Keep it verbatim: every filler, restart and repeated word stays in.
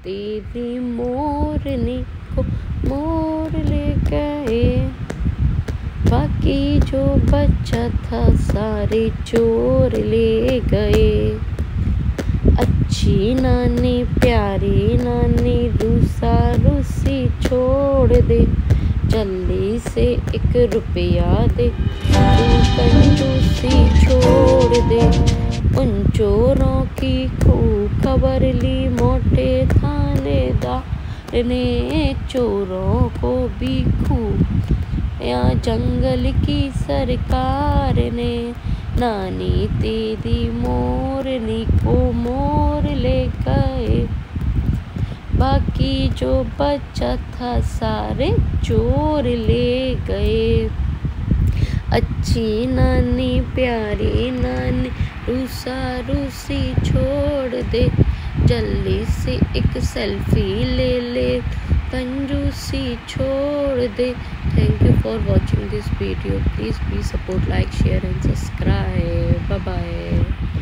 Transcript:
तेरी मोरनी को मोर ले गए, बाकी जो बचा था सारे चोर ले गए। अच्छी नानी प्यारी नानी रूसा रूसी छोड़ दे, जल्दी से एक रुपया दे, तू कंजूसी छोड़ दे। उन चोरों की खूब खबर ली मोटे थानेदार ने, चोरों को भी खूब यहाँ जंगल की सरकार ने। नानी तेरी मोरनी को मोर ले गए, बाकी जो बचा था सारे चोर ले गए। अच्छी नानी प्यारी नानी रूसा रूसी छोड़ दे, जल्दी से एक सेल्फी ले ले, कंजूसी छोड़ दे। Thank you for watching this video. Please be support, like, share and subscribe. Bye bye.